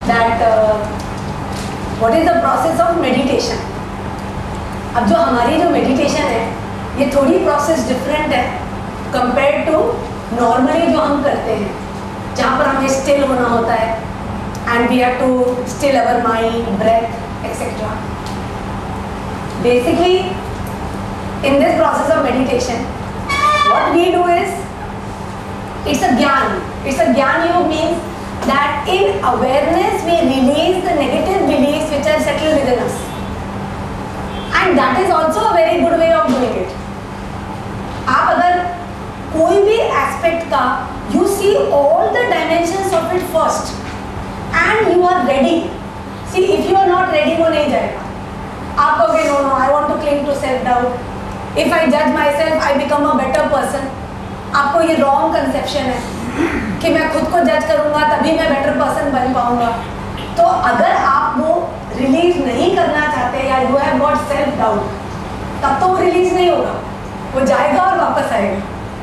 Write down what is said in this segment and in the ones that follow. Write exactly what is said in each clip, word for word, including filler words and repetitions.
that uh, what is the process of meditation. अब जो हमारी जो meditation है ये थोड़ी process different है compared to normally जो हम करते हैं, जहाँ पर हमें still होना होता है and we have to still our mind, breath, et cetera. Basically, in this process of meditation, what we do is, it's a jnana. It's a jnana yoga means that in awareness we release the negative beliefs which are settled within us, and that is also a very good way of doing it. आप अगर कोई भी aspect का you see all the dimensions of it first and you are ready. See, if you are not ready वो नहीं जाएगा. आप कहोगे no no I want to cling to self doubt. If I judge myself I become a better person. आपको ये wrong conception है कि मैं खुद को जज करूँगा तभी मैं बेटर पर्सन बन पाऊँगा. तो अगर आप वो रिलीज नहीं करना चाहते या you have got self doubt, तब तो वो रिलीज नहीं होगा, वो जाएगा और वापस आएगा.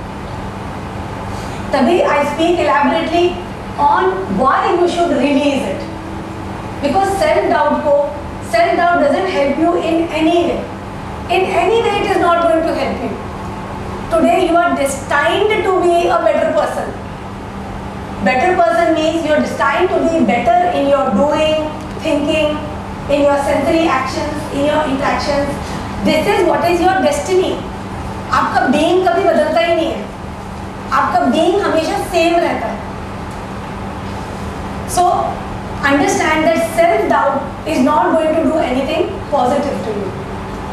तभी I speak elaborately on why you should release it, because self doubt को self doubt doesn't help you in any way. In any way it is not going to help you. Today you are destined to be a better person. Better person means you are destined to be better in your doing, thinking, in your sensory actions, in your interactions. This is what is your destiny. आपका being कभी बदलता ही नहीं है, आपका being हमेशा same रहता है. So understand that self doubt is not going to do anything positive to you.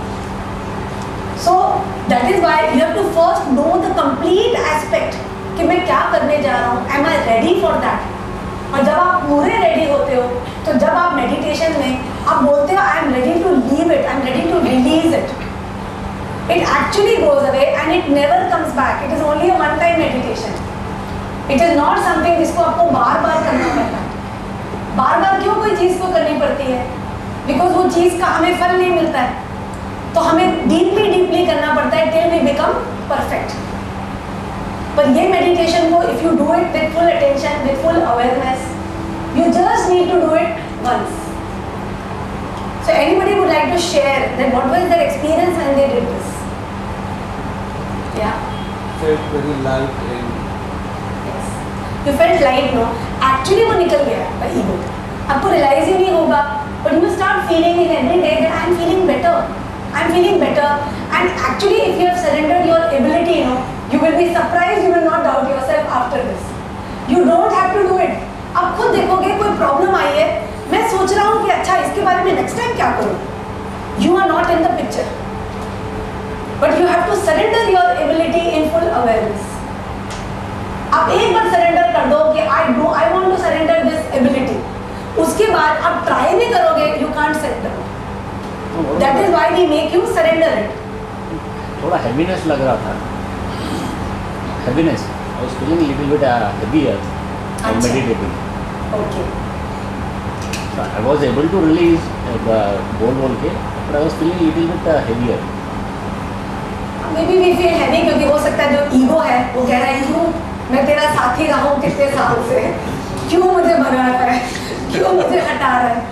So that is why you have to first know the complete aspect कि मैं क्या करने जा रहा हूँ. Am I ready for that? और जब आप पूरे ready होते हो तो जब आप meditation में आप बोलते हो I am ready to leave it, I am ready to release it. It actually goes away and it never comes back. It is only a one time meditation. It is not something जिसको आपको बार बार करना पड़ता है. बार बार क्यों कोई चीज़ को करनी पड़ती है? Because वो चीज़ का हमें फल नहीं मिलता है, तो हमें डीपली डीपली करना पड़ता है till we become perfect. पर ये मेडिटेशन को if you do it with full attention, with full awareness, you just need to do it once. So anybody would like to share that what was their experience when they did this? Yeah. Felt very light and. Yes. You felt light, no? Actually वो निकल गया है ego. आपको realize ही नहीं होगा, but you start feeling in every day that I am feeling better. I am feeling better, and actually if you have surrendered your ability, you know, you will be surprised, you will not doubt yourself after this. You don't have to do it. आप खुद देखोगे कोई problem आई है, मैं सोच रहा हूँ कि अच्छा इसके बारे में नेक्स्ट टाइम क्या करूँ. You are not in the picture, but you have to surrender your ability in full awareness. आप एक बार surrender कर दो कि I do, I want to surrender this ability. उसके बाद आप try भी करोगे, you can't surrender. That is why we make you surrender it. थोड़ा heaviness लग रहा था. Heaviness. I was feeling a little bit uh, heavier while meditating. Okay. So I was able to release uh, बोल बोल के, but I was feeling a little bit uh, heavier. Maybe we feel heavy क्योंकि हो सकता है जो ego है वो कह रहा है क्यों मैं तेरा साथी रहा हूँ कितने साल से, क्यों मुझे भगा रहा है, क्यों मुझे हटा रहा है.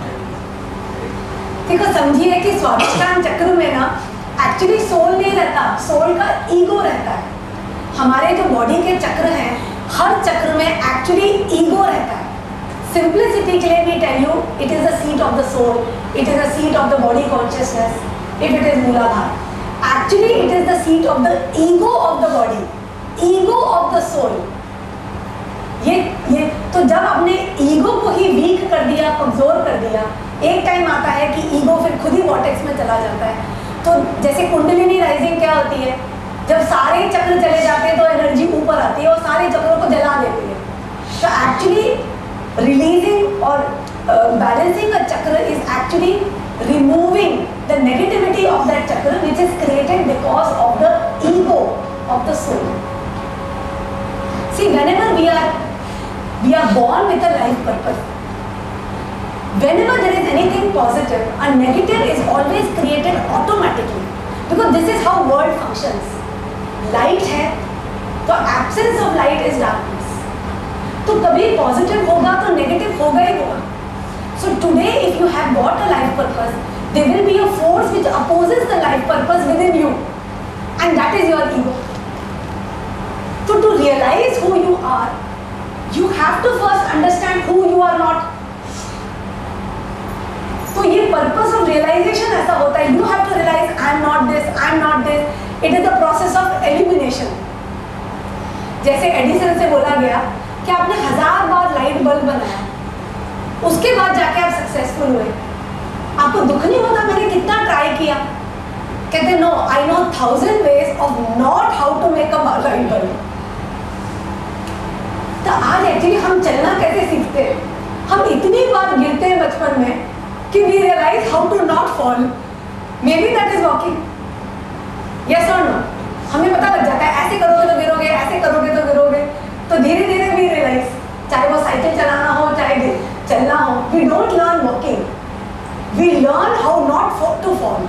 देखो समझिए कि स्वादिष्टान चक्र में ना एक्चुअली सोल नहीं रहता, सोल का ईगो रहता है. हमारे जो बॉडी के चक्र हैं हर चक्र में एक्चुअली ईगो रहता है. सिंप्लिसिटी के लिए भी tell you it is the seat of the soul, it is the seat of the body consciousness if it is Muladhara. Actually it is the seat of the ego of the body, ego of the soul. ये ये तो जब आपने ego को ही week कर दिया, कमजोर कर दिया, एक टाइम आता है कि ईगो फिर खुद ही वॉर्टेक्स में चला जाता है. तो जैसे कुंडलिनी राइजिंग क्या होती है, जब सारे चक्र चले जाते हैं तो एनर्जी ऊपर आती है और सारे चक्रों को जला देती है. तो एक्चुअली रिलीजिंग और balancing a chakra is actually removing the negativity of that chakra which is created because of the ego of the soul. See whenever we are we are born with a life purpose. Whenever there is anything positive, a negative is always created automatically because this is how world functions. Light है तो absence of light is darkness. तो कभी positive होगा तो negative होगा ही होगा. purpose, there will be a force which opposes the life purpose within you, and that is your ego. So to realize who you are, you have to first understand who you are not. तो ये purpose of realization ऐसा होता है. You have to realize I am not this, I am not this. It is the process of elimination. जैसे Edison से बोला गया कि आपने हजार बार लाइट बल्ब बनाया, उसके बाद जाके आप सक्सेसफुल हुए. आपको दुख नहीं होता मैंने कितना ट्राई किया? कहते no, I know thousand ways of not how to make a light bulb. तो आज एक्चुअली हम चलना कैसे सीखते हैं? हम इतनी बार गिरते हैं बचपन में कि we realize how to not fall. Maybe that is walking. Yes और नो? हमें पता लग जाता है ऐसे करोगे तो गिरोगे, ऐसे करोगे तो गिरोगे. तो धीरे धीरे वी रियलाइज, चाहे वो साइकिल चलाना हो, चाहे चलना हो, we don't learn walking, we learn how not to fall.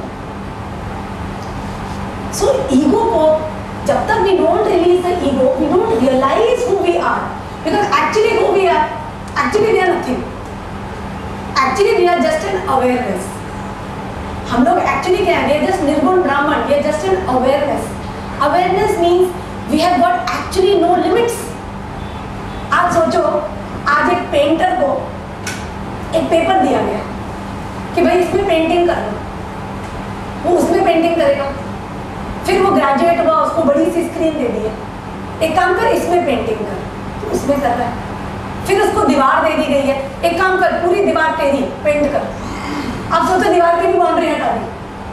So ego को जब तक we don't release the ego, we don't realize who we are. Because actually who we are, actually we are nothing. Actually we are just an awareness. हम लोग actually क्या है? We are just निर्गुण ब्राह्मण. We are just an awareness. Awareness means we have got actually no limits. आज सोचो, आज एक पेंटर को एक पेपर दिया गया कि भाई इसमें पेंटिंग करना, वो उसमें पेंटिंग करेगा. फिर वो ग्रेजुएट हुआ, उसको बड़ी सी स्क्रीन दे दी है, एक काम कर इसमें पेंटिंग कर, उसमें कर रहा है. फिर उसको दीवार दे दी गई है, एक काम कर पूरी दीवार तेरी पेंट कर. अब सोचो दीवार की भी बाउंड्री हटा दी,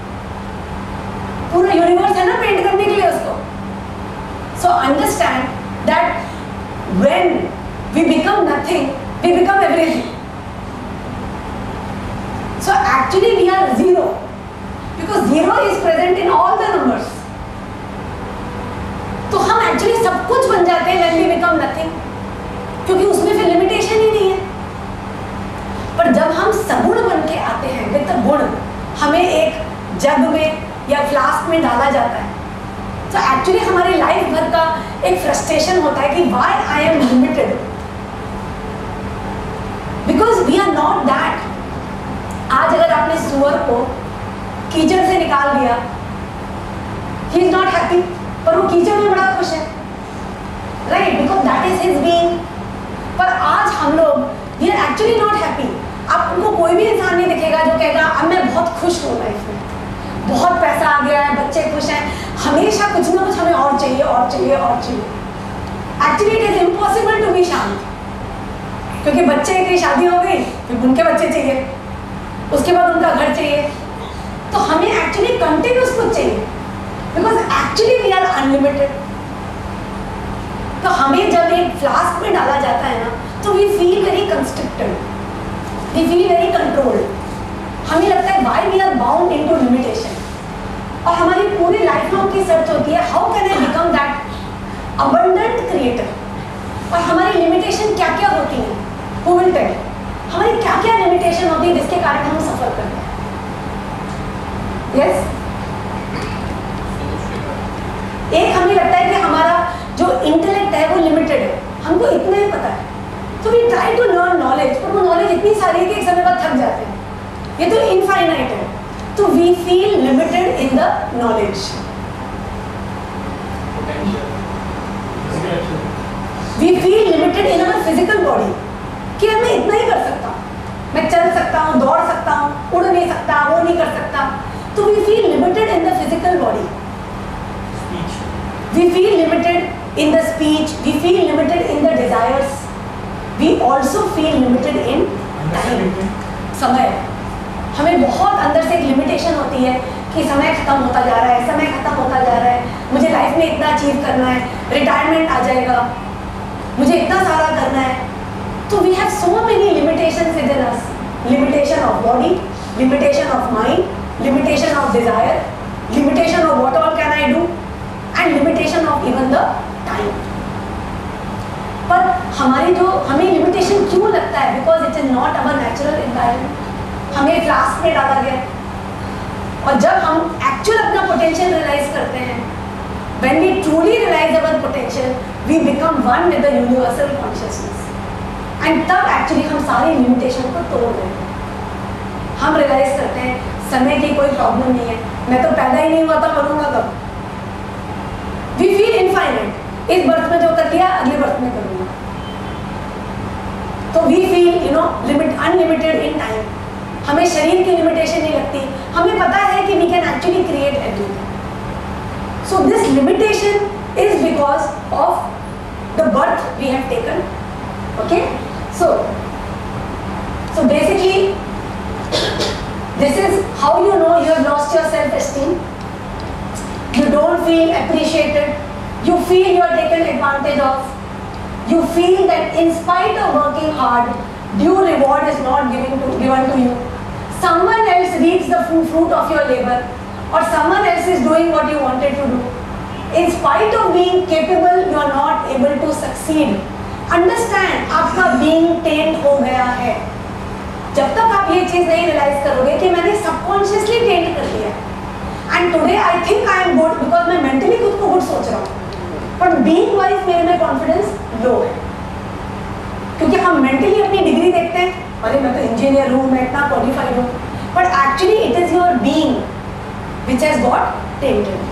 पूरा यूनिवर्स है ना पेंट करने के लिए उसको. So understand that when we become nothing, we become everything. So actually we are zero, because zero is present in all the numbers. तो हम एक्चुअली सब कुछ बन जाते हैं when we become nothing, क्योंकि उसमें फिर लिमिटेशन ही नहीं है. पर जब हम सगुण बन के आते हैं विद गुण, हमें एक जग में या फ्लास्क में डाला जाता है, तो एक्चुअली हमारी लाइफ भर का एक फ्रस्ट्रेशन होता है कि why I am limited, because we are not that. आज अगर आपने सुअर को कीचड़ से निकाल दिया, ही इज नॉट हैप्पी, पर वो कीचड़ में बड़ा खुश है, right? Because that is his being. पर आज हम लोग we are actually not happy. आपको कोई भी इंसान नहीं दिखेगा जो कहेगा अब मैं बहुत खुश हूँ लाइफ में, बहुत पैसा आ गया है, बच्चे खुश हैं. हमेशा कुछ ना कुछ हमें और चाहिए और चाहिए और चाहिए. Actually it is impossible to be शांत, क्योंकि बच्चे की शादी हो गई, फिर उनके बच्चे चाहिए, उसके बाद उनका घर चाहिए. तो हमें एक्चुअली कंटिन्यूस कुछ चाहिए, because actually we are unlimited. तो हमें जब एक फ्लास्क में डाला जाता है ना, तो we feel very constricted, we feel very controlled. हमें लगता है why we are bound into limitation. और हमारी पूरी लाइफ लॉन्ग की सर्च होती है how can I become that abundant creator. और हमारी लिमिटेशन क्या क्या होती है, हु विल टेल? हमारी क्या क्या लिमिटेशन होती है जिसके कारण हम सफर करते हैं? यस, एक हमें लगता है कि हमारा जो इंटेलेक्ट है वो लिमिटेड है, हमको इतना ही पता है, तो we try to learn knowledge, पर वो नॉलेज इतनी सारी है कि एक समय बाद थक जाते हैं. ये तो इनफाइनाइट है, तो we feel limited in the knowledge. We feel limited in our physical body, कि मैं इतना ही कर सकता हूँ, मैं चल सकता हूँ, दौड़ सकता हूँ, उड़ नहीं सकता, वो नहीं कर सकता. तो we feel limited in the physical body. We feel limited in the speech, we feel limited in the desires, we also feel limited in time. समय, हमें बहुत अंदर से एक लिमिटेशन होती है कि समय खत्म होता जा रहा है, समय खत्म होता जा रहा है, मुझे लाइफ में इतना अचीव करना है, रिटायरमेंट आ जाएगा, मुझे इतना सारा करना है. तो we have so many limitations within us. Limitation of body, limitation of mind, limitation of desire, limitation of what all can I do, and limitation of even the time. पर हमारी जो हमें लिमिटेशन क्यों लगता है? Because it is not our natural environment. हमें flask में डाला गया. और जब हम एक्चुअल अपना पोटेंशियल रियलाइज करते हैं, when we truly realize our potential, we become one with the universal consciousness. And तब एक्चुअली हम सारी लिमिटेशन को तोड़ देते हैं. हम रियलाइज करते हैं समय की कोई प्रॉब्लम नहीं है, मैं तो पैदा ही नहीं हुआ था, मरूंगा कब। वी फील इनफाइनाइट, इस बर्थ में जो कर लिया अगले बर्थ में करूंगा। तो we feel you know limit unlimited in time, हमें शरीर की लिमिटेशन नहीं लगती, हमें पता है कि we can actually create everything. So this limitation is because of the birth we have taken. Okay, so so basically this is how you know you have lost your self-esteem. You don't feel appreciated, you feel you are taken advantage of, you feel that in spite of working hard, due reward is not given to, given to you. Someone else reaps the fruit of your labor, or someone else is doing what you wanted to do. In spite of being capable, you are not able to succeed. Understand, आपका being tamed हो गया है। जब तक आप ये चीज नहीं रियलाइज करोगे कि मैंने सबकॉन्शियसली टेंट कर लिया, and today I think I am good because मैं मेंटली खुद को गुड सोच रहा हूँ, पर बीइंग वाइज मेरे में कॉन्फिडेंस लो है, क्योंकि हम मेंटली अपनी डिग्री देखते हैं, अरे मैं तो इंजीनियर हूँ, मैं इतना क्वालिफाइड हूँ, but actually it is your being which has got tainted.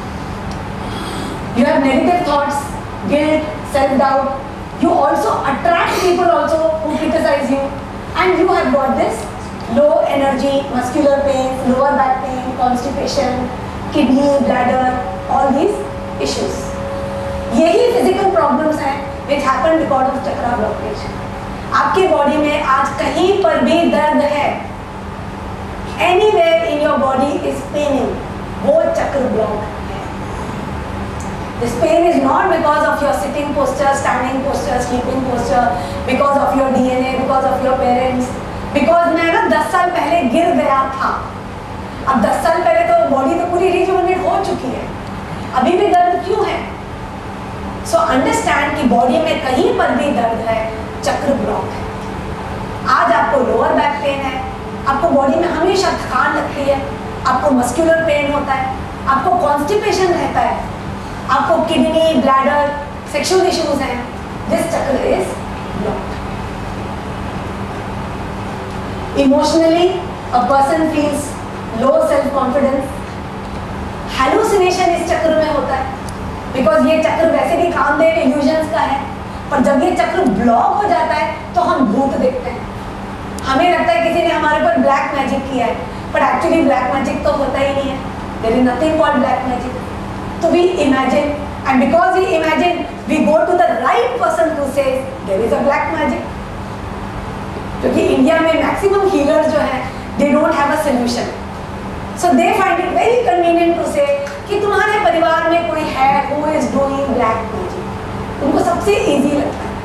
You have negative thoughts, guilt, self doubt, you also attract people also who criticize you, and you have got this low energy, muscular pain, lower back pain, constipation, kidney, bladder, all these issues. यही physical problems हैं which happen because of chakra blockage. आपके body में आज कहीं पर भी दर्द है, anywhere in your body is paining, वो चक्र block है। This pain is not because of your sitting posture, standing posture, sleeping posture, because of your D N A, because of your parents, because मैं ना दस साल पहले गिर गया था। अब दस साल पहले तो बॉडी तो पूरी रिजुवेनेट हो चुकी है, अभी भी दर्द क्यों है? सो so अंडरस्टैंड कि बॉडी में कहीं पर भी दर्द है, चक्र ब्लॉक है। आज आपको लोअर बैक पेन है, आपको बॉडी में हमेशा थकान लगती है, आपको मस्कुलर पेन होता है, आपको कॉन्स्टिपेशन रहता है, आपको किडनी, ब्लैडर, सेक्सुअल इश्यूज हैं, this chakra is blocked. Emotionally a person feels low self confidence, hallucination इस चक्र में होता है, बिकॉज ये चक्र वैसे भी कामदेव इल्यूजन्स का है, पर जब ये चक्र ब्लॉक हो जाता है तो हम भूत देखते हैं, हमें लगता है किसी ने हमारे ऊपर ब्लैक मैजिक किया है, पर एक्चुअली ब्लैक मैजिक तो होता ही नहीं है, there is nothing called black magic. So we imagine, and because we imagine, we go to the right person who says there is a black magic. क्योंकि India में मैक्सिमम हीलर्स जो हैं, they don't have a solution, so they find it very convenient to say कि तुम्हारे परिवार में कोई है who is doing black magic, उनको सबसे easy लगता है,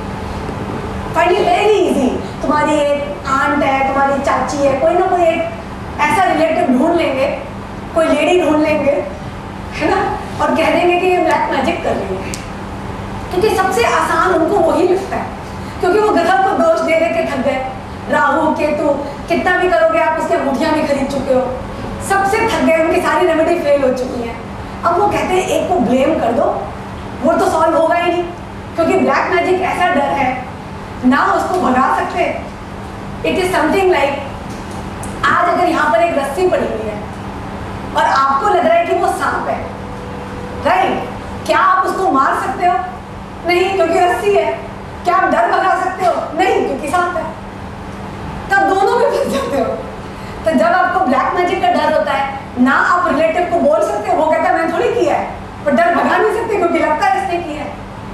find it very easy। तुम्हारी एक आंट है, तुम्हारी चाची है, कोई ना कोई एक ऐसा रिलेटिव ढूंढ लेंगे, कोई लेडी ढूंढ लेंगे, है ना, और कह देंगे कि ये ब्लैक मैजिक कर रही है, क्योंकि सबसे आसान उनको वही लगता है, क्योंकि वो ग्रह को दोष दे दे के थक गए, राहु केतु कितना भी करोगे आप, उसके अंगूठियां भी खरीद चुके हो, सबसे थक गए, उनकी सारी रेमेडी फेल हो चुकी है। अब वो कहते हैं एक को ब्लेम कर दो, वो तो सॉल्व होगा ही नहीं, क्योंकि ब्लैक मैजिक ऐसा डर है ना उसको भगा सकते। इट इज समथिंग लाइक, आज अगर यहाँ पर एक रस्सी पड़ी हुई है और आपको लग रहा है कि वो सांप है, राइट, क्या आप उसको मार सकते हो? नहीं, क्योंकि रस्सी है। क्या आप डर भगा सकते हो? नहीं, क्योंकि सांप है। तब दोनों में फंस जाते हो। तो जब आपको ब्लैक मैजिक का डर होता है ना, आप रिलेटिव को बोल सकते हो, वो कहता है मैंने थोड़ी किया है, पर डर भगा नहीं सकते क्योंकि लगता है इसने किया है।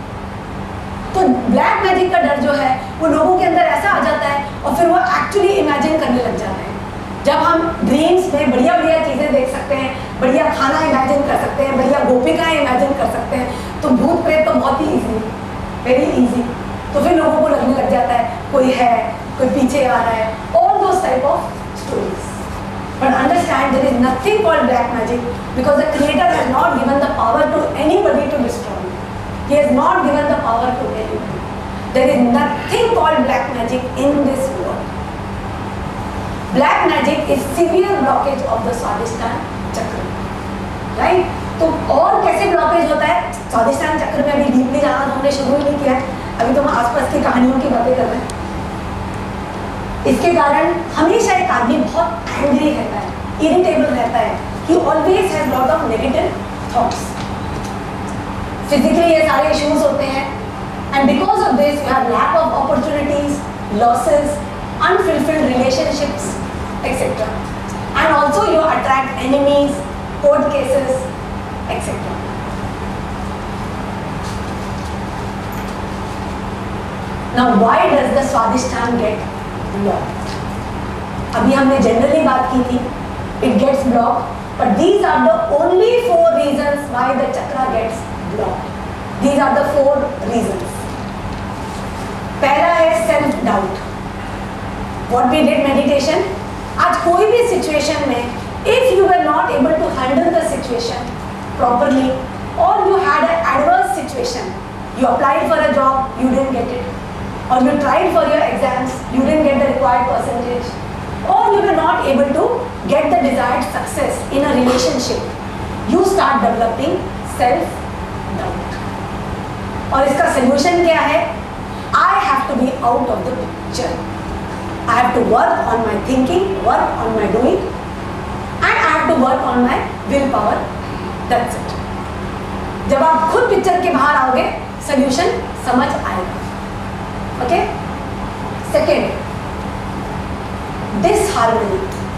तो ब्लैक मैजिक का डर जो है वो लोगों के अंदर ऐसा आ जाता है और फिर वो एक्चुअली इमेजिन करने लग जाते हैं। जब हम ड्रीम्स में बढ़िया बढ़िया चीज़ें देख सकते हैं, बढ़िया खाना इमेजिन कर सकते हैं, बढ़िया गोपिकाएं इमेजिन कर सकते हैं, तो भूत प्रेत तो बहुत ही ईजी, वेरी ईजी। तो फिर लोगों को लगने लग जाता है कोई है, कोई पीछे आ रहा है, all those type of stories. But understand there is nothing called black magic because the Creator has not given the power to anybody to destroy you. He has not given the power to anybody. There is nothing called black magic in this world. Black magic is severe blockage of the Swadhisthana chakra, right? तो और कैसे blockage होता है स्वादिष्टान चक्र में? अभी deeply जाना तो हमने शुरू ही नहीं किया है, अभी तो हम आसपास की कहानियों की बातें कर रहे हैं। इसके कारण हमेशा एक आदमी बहुत एंग्री रहता है, इरिटेबल रहता है, he always has lot of negative thoughts. Physically ये सारे issues होते हैं, and because of this you have lack of opportunities, losses, unfulfilled relationships, et cetera. And also you attract enemies, court cases, et cetera. Now why does the Swadhisthana get blocked? अभी हमने generally बात की थी, it gets blocked, but these are the only four reasons why the chakra gets blocked. These are the four reasons. पहला है self doubt. What we did meditation. आज कोई भी situation में, if you were not able to handle the situation properly, or you had an adverse situation, you applied for a job, you didn't get it. Or you tried for your exams, you didn't get the required percentage, or you were not able to get the desired success in a relationship, you start developing self-doubt. और इसका solution क्या है? I have to be out of the picture. I have to work on my thinking, work on my doing, and I have to work on my willpower. That's it. जब आप खुद picture के बाहर आओगे, solution समझ आएगा. Okay? Second, disharmony.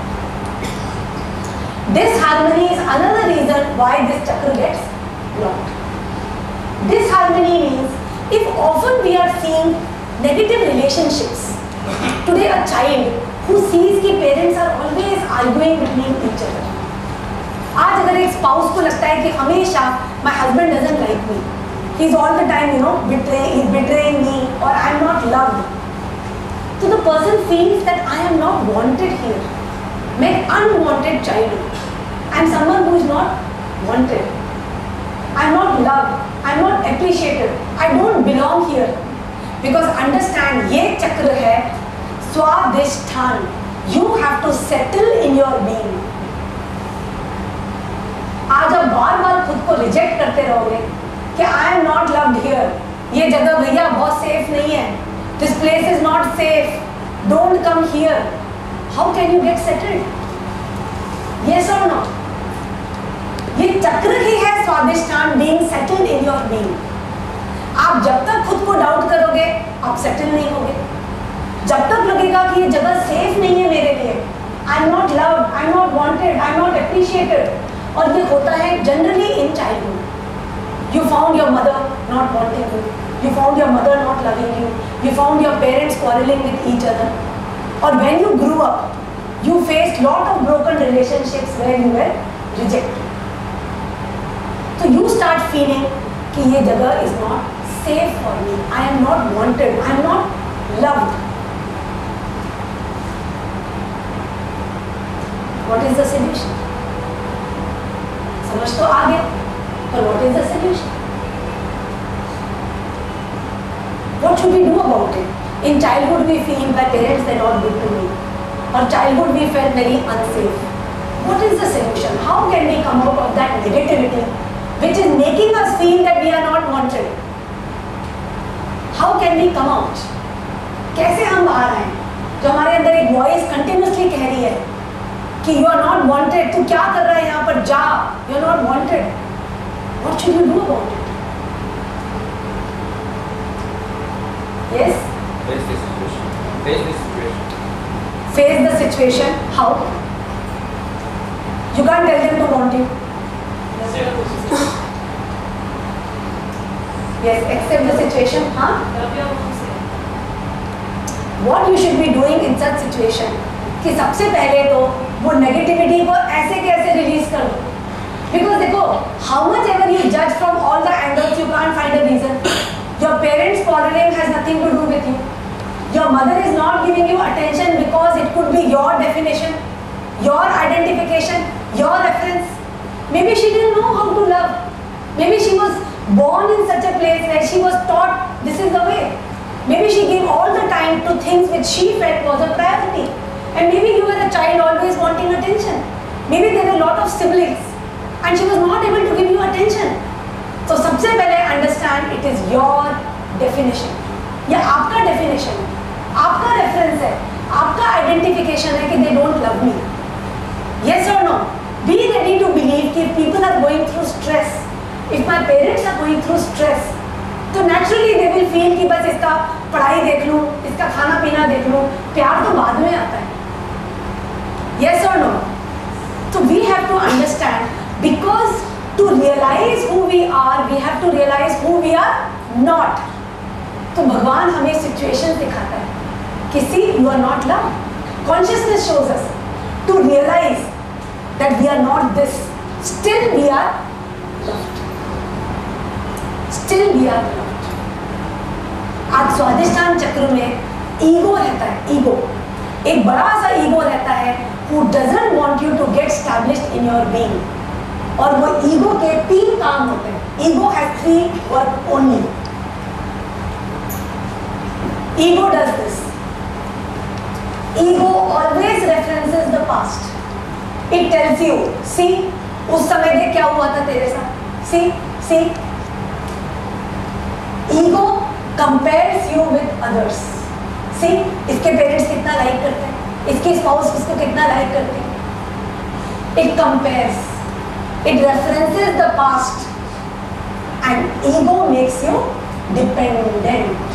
Disharmony is another reason why this chakra gets blocked. Disharmony means if often we are seeing negative relationships. Today a child who sees कि parents are always arguing between each other. आज अगर एक spouse को लगता है कि हमेशा my husband doesn't like me. He's all the time, you know, betraying, he's betraying me, or I'm not loved. So the person feels that I am not wanted here. मैं एक unwanted child हूँ. I'm someone who is not wanted. I'm not loved. I'm not appreciated. I don't belong here. Because understand, ये चक्र है स्वादिष्ठान. You have to settle in your being. आज आप बार बार खुद को रिजेक्ट करते रहोगे कि I am not loved here. ये जगह भैया बहुत सेफ नहीं है. This place is not safe. Don't come here. How can you get settled? Yes or no? ये चक्र ही है स्वादिष्ठान, being settled in your being. आप जब तक खुद को डाउट करोगे, आप सेटल नहीं होगे. जब तक लगेगा कि ये जगह सेफ नहीं है मेरे लिए, I am not loved, I am not wanted, I am not appreciated. और ये होता है generally in childhood. You found your mother not wanting you. You found your mother not loving you. You found your parents quarreling with each other. Or when you grew up, you faced lot of broken relationships where you were rejected. So you start feeling कि ये जगह is not safe for me. I am not wanted. I am not loved. What is the solution? समझ तो आ गया. But what is the solution? What should we do about it? In childhood we feel my parents are not good to me. Or childhood we felt very unsafe. What is the solution? How can we come out of that negativity which is making us feel that we are not wanted? How can we come out? कैसे हम बाहर आए? जो हमारे अंदर एक voice continuously कह रही है कि you are not wanted. तू क्या कर रहा है यहाँ पर? जा. You are not wanted. What should you do about it? Yes? Face the situation. Face the situation. Face the situation. How? You can't tell them to want you. Yes, accept the situation. Huh? What you should be doing in such situation? कि सबसे पहले तो वो negativity को ऐसे कैसे release कर दो. Because देखो, how much ever you judge from all the angles, you can't find a reason. Your parents quarreling has nothing to do with you. Your mother is not giving you attention because it could be your definition, your identification, your reference. Maybe she didn't know how to love. Maybe she was born in such a place where she was taught this is the way. Maybe she gave all the time to things which she felt was a priority. And maybe you were a child always wanting attention. Maybe there were a lot of siblings and she was not able to give you attention. So सबसे पहले understand it is your definition. ये आपका definition है, आपका reference है, आपका identification है कि they don't love me. Yes or no? Be ready to believe कि people are going through stress. If my parents are going through stress, तो naturally they will feel कि बस इसका पढ़ाई देख लूँ, इसका खाना पीना देख लूँ, प्यार तो बाद में आता है. Yes or no? So we have to understand, because to realize who we are, we have to realize who we are not. तो भगवान हमें सिचुएशन दिखाता है कि see, you are not loved. Consciousness shows us to realize that we are not this. Still we are loved. Still we are loved. आज स्वादिष्टान चक्र में ego रहता है. ईगो, एक बड़ा सा ईगो रहता है who doesn't want you to get established in your being. और वो ईगो के तीन काम होते हैं. Ego has three work only. Ego does this. Ego always references the past. It tells you, see, उस समय देख क्या हुआ था तेरे साथ. See, see. Ego compares you with others. See, इसके पेरेंट्स कितना लाइक करते हैं, इसके स्पाउस उसको कितना लाइक करते हैं. It compares. It references the past. And ego makes you dependent.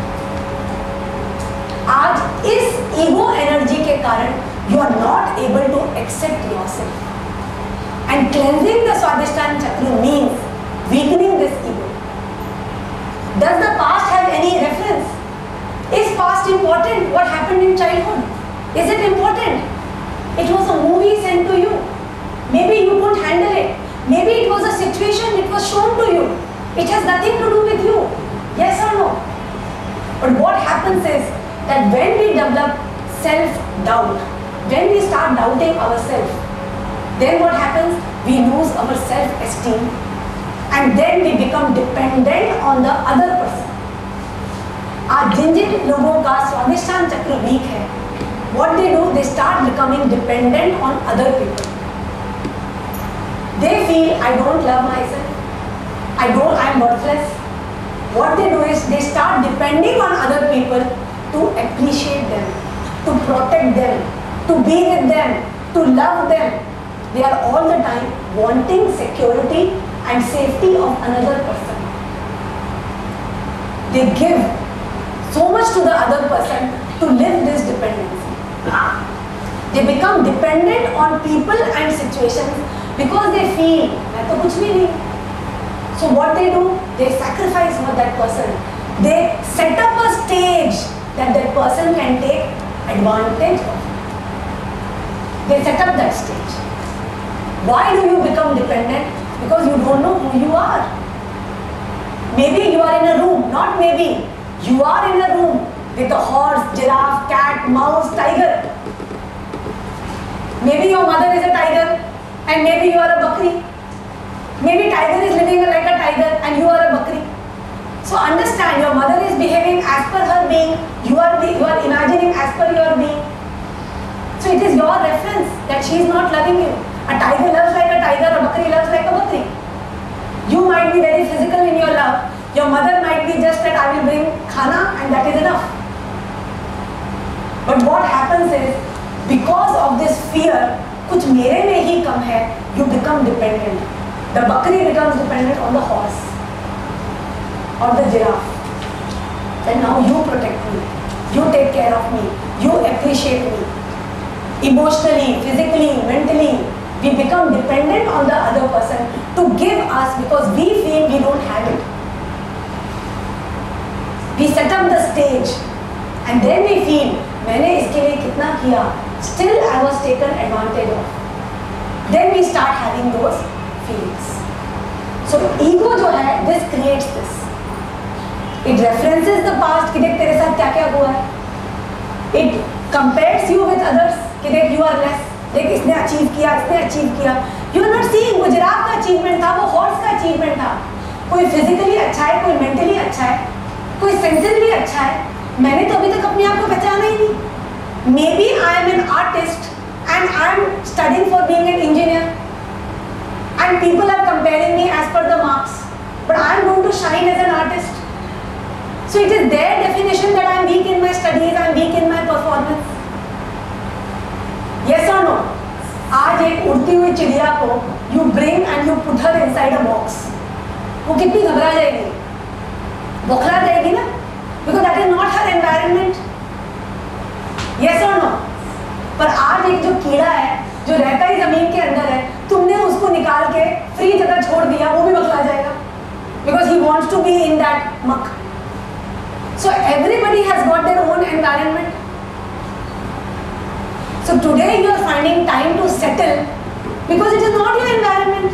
आज इस ईगो एनर्जी के कारण you are not able to accept yourself. And cleansing the Swadhisthana chakra means weakening this ego. Does the past have any reference? Is past important? What happened in childhood, is it important? It was a movie sent to you. Maybe you couldn't handle it. Maybe it was a situation, it was shown to you. It has nothing to do with you. Yes or no? But what happens is that when we develop self-doubt, when we start doubting ourselves, then what happens? We lose our self-esteem, and then we become dependent on the other person. आज जिन जिन लोगों का स्वादिष्टान चक्र week है, what they do? They start becoming dependent on other people. They feel, I don't love myself, I don't, I am worthless. What they do is they start depending on other people to appreciate them, to protect them, to be with them, to love them. They are all the time wanting security and safety of another person. They give so much to the other person to live this dependency. They become dependent on people and situations because they feel मैं तो कुछ भी नहीं. So what they do? They sacrifice for that person. They set up a stage that that person can take advantage of. They set up that stage. Why do you become dependent? Because you don't know who you are. Maybe you are in a room, not maybe. You are in a room with a horse, giraffe, cat, mouse, tiger. Maybe your mother is a tiger and maybe you are a bakri. Maybe tiger is living like a tiger and you are a bakri. So understand, your mother is behaving as per her being, you are you are imagining as per your being. So it is your reference that she is not loving you. A tiger loves like a tiger, a bakri loves like a bakri. You might be very physical in your love. Your mother might be just that I will bring khana and that is enough. But what happens is, because of this fear, कुछ मेरे में ही कम है, you become dependent. The bakri becomes dependent on the horse or the giraffe. Then now you protect me, you take care of me, you appreciate me. Emotionally, physically, mentally, we become dependent on the other person to give us because we feel we don't have it. We set up the stage and then we feel मैंने इसके लिए कितना किया, still I was taken advantage of. Then we start having those feelings. So ego जो है, this creates this. It references the past कि देख तेरे साथ क्या क्या हुआ है. It compares you with others कि देख you are less. देख इसने अचीव किया, इसने अचीव किया. You are not seeing वो जिराफ का अचीवमेंट था, वो हॉर्स का अचीवमेंट था. कोई फिजिकली अच्छा है, कोई मेंटली अच्छा है, कोई सेंसिबली अच्छा है. मैंने तो अभी तक अपने आप को पहचाना ही नहीं. Maybe I am an artist and I am studying for being an engineer and people are comparing me as per the marks, but I am going to shine as an artist. So it is their definition that I am weak in my studies, I am weak in my performance. आज एक उड़ती हुई चिड़िया को you bring and you put her inside a box, वो कितनी घबरा जाएगी, बौखला जाएगी ना, because that is not her environment. Yes और नो? पर आज एक जो कीड़ा है जो रहता ही जमीन के अंदर है, तुमने उसको निकाल के फ्री जगह छोड़ दिया, वो भी बखला जाएगा, because he wants to be in that muck. So everybody has got their own environment. So today you are finding time to settle because it is not your environment,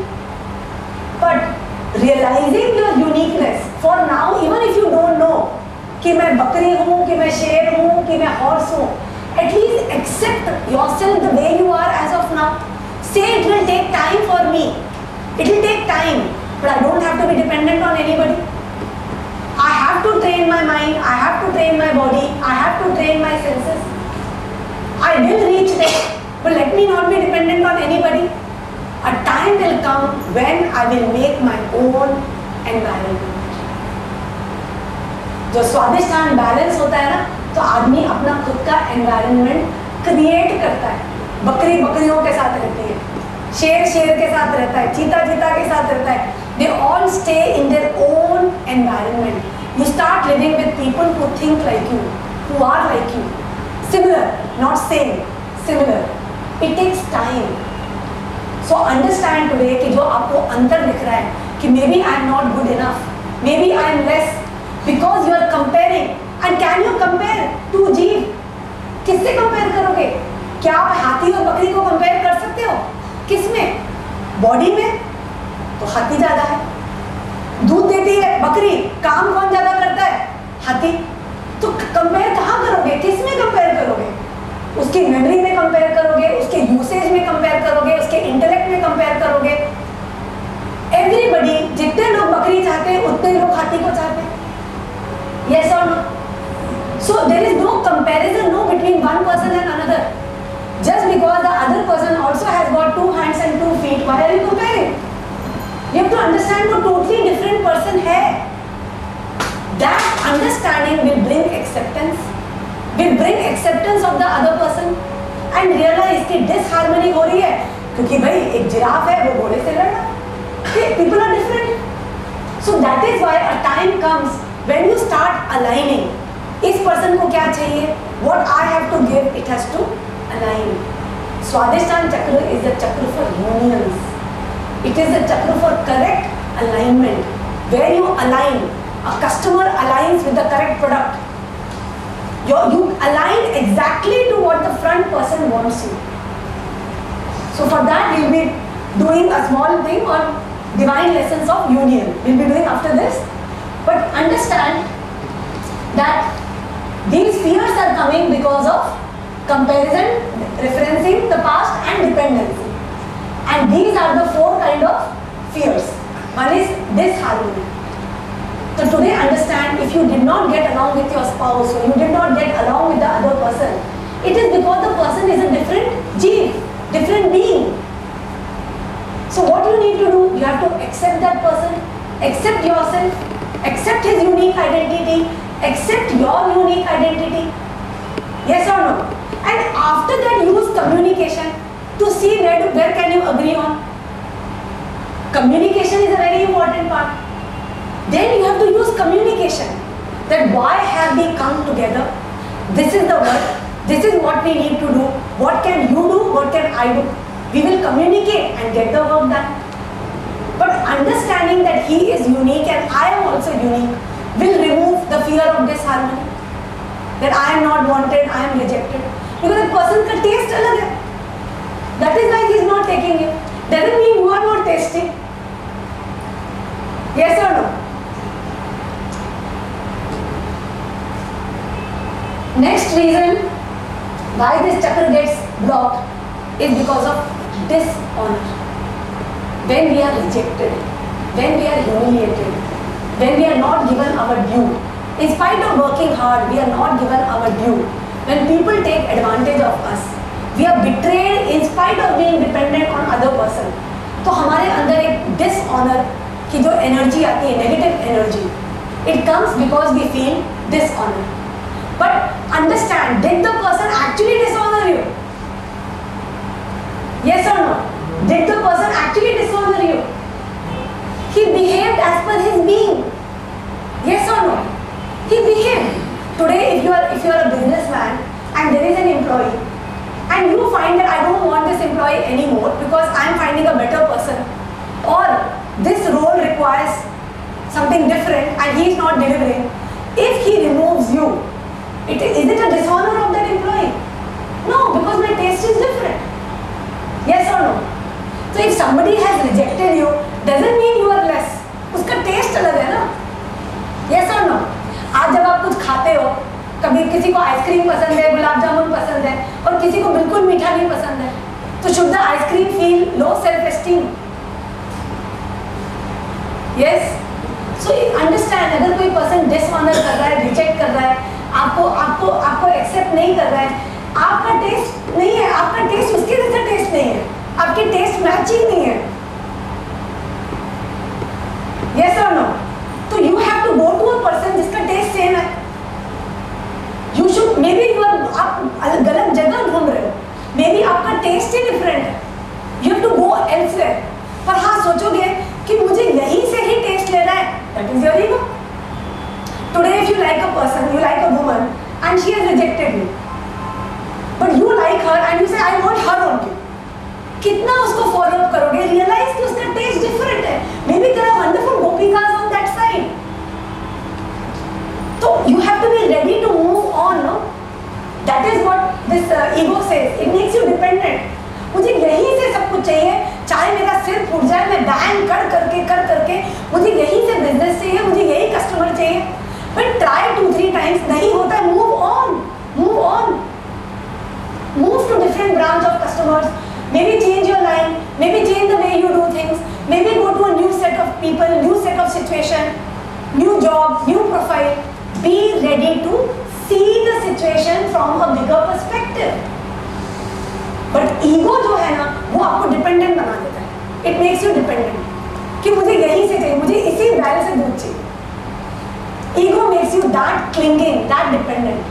but realizing your uniqueness for now, even if you don't know कि मैं बकरी हूँ, कि मैं शेर हूँ, कि मैं हॉर्स हूँ, at least accept yourself the way you are as of now. Say it will take time for me, it will take time, but I don't have to be dependent on anybody. I have to train my mind, I have to train my body, I have to train my senses. I will reach there, but let me not be dependent on anybody. A time will come when I will make my own environment. जो Swadhisthana balance होता है ना, तो आदमी अपना खुद का environment create करता है। बकरी बकरियों के साथ रहती है, शेर शेर के साथ रहता है, चीता चीता के साथ रहता है। They all stay in their own environment. You start living with people who think like you, who are like you, similar, not same, similar. It takes time. So understand today कि जो आपको अंतर दिख रहा है कि maybe I am not good enough, maybe I am less, because you are comparing. And can you compare to जीव? किससे कंपेयर करोगे? क्या आप हाथी और बकरी को कंपेयर कर सकते हो? किसमें? बॉडी में तो हाथी ज्यादा है, दूध देती है बकरी, काम कौन ज्यादा करता है? हाथी। तो कंपेयर कहाँ करोगे? किस में कंपेयर करोगे? उसकी मेमोरी में कंपेयर करोगे, उसके यूसेज में कंपेयर करोगे, उसके इंटेलेक्ट में कंपेयर करोगे। एवरीबडी, जितने लोग बकरी चाहते हैं उतने लोग हाथी को चाहते हैं। Yes or no? So there is no comparison, no, between one person and another. Just because the other person also has got two hands and two feet, why are you comparing? You have to understand वो totally different person है. That understanding will bring acceptance, will bring acceptance of the other person, and realize कि disharmony हो रही है क्योंकि भाई एक giraffe है वो घोड़े से लड़ रहा है. People are different. So that is why a time comes when you start aligning. इस पर्सन को क्या चाहिए? What I have to give, it has to align. Swadhisthana चक्र is the chakra for unions. It is the chakra for correct alignment. Where you align, a customer aligns with the correct product. You you align exactly to what the front person wants you. So for that we'll be doing a small thing on divine lessons of union. We'll be doing after this. But understand that these fears are coming because of comparison, referencing the past, and dependency. And these are the four kind of fears. One is disharmony. So today understand, if you did not get along with your spouse, or you did not get along with the other person, it is because the person is a different jeev, different being. So what you need to do, you have to accept that person, accept yourself, accept his unique identity, accept your unique identity. Yes or no? And after that use communication to see where, to, where can you agree on. Communication is a very important part. Then you have to use communication. That why have we come together? This is the work. This is what we need to do. What can you do? What can I do? We will communicate and get the work done. But understanding that he is unique and I am also unique will remove the fear of disharmony. That I am not wanted, I am rejected. Because a person का taste अलग है. That is why he is not taking you. Doesn't mean you are not tasting. Yes or no? Next reason why this chakra gets blocked is because of dishonor. When we are rejected, when we are humiliated, when we are not given our due, in spite of working hard, we are not given our due. When people take advantage of us, we are betrayed in spite of being dependent on other person. तो हमारे अंदर एक dishonor की जो energy आती है, negative energy, it comes because we feel dishonor. But understand, did the person actually dishonor you? Yes or no? anymore because I am finding a better person, or this role requires something different and he is not delivering, if he removes you, it is, is it a dishonor of that employee? No, because my taste is different. Yes or no? So if somebody has rejected you, doesn't mean you are less. उसका taste अलग है ना? Yes or no? आज जब आप कुछ खाते हो, कभी किसी को आइसक्रीम पसंद है, गुलाब जामुन पसंद है, और किसी को बिल्कुल मीठा नहीं पसंद है, तो should the ice cream feel low self esteem? Yes? So understand, अगर कोई person dishonor कर रहा है, reject कर रहा है, आपको आपको आपको accept नहीं कर रहा है, आपका taste नहीं है, आपका taste उसके जैसा taste नहीं है, आपकी taste matching नहीं है. Yes or no? तो you have to go to a person जिसका taste same है. You should, maybe you are, आप गलत जगह ढूंढ रहे हो, maybe आपका taste ही different है. You have to go elsewhere. पर हाँ सोचोगे कि मुझे यहीं से ही taste लेना है. That is your ego. Today if you like a person, you like a woman and she has rejected you, but you like her and you say I want her only. कितना उसको follow up करोगे? Realize कि उसका taste different है. Maybe there are wonderful gopikas on that side. So you have to be ready to move on, no? That is what this uh, ego says. It makes you dependent. मुझे यहीं से सब कुछ चाहिए, चाहे मेरा सिर फूट जाए, मैं बैंग कर करके कर करके मुझे यहीं से बिजनेस चाहिए, मुझे यही कस्टमर चाहिए. But try two three times नहीं होता, move on, move on, move to different branch of customers. Maybe change your line, maybe change the way you do things, maybe go to a new set of people, new set of situation, new job, new profile. Be ready to see the situation from a bigger perspective. But ego जो है ना, वो आपको dependent बना देता है. It makes you dependent. कि मुझे यहीं से चाहिए, मुझे इसी बैल से दूध चाहिए. Ego makes you that clinging, that dependent.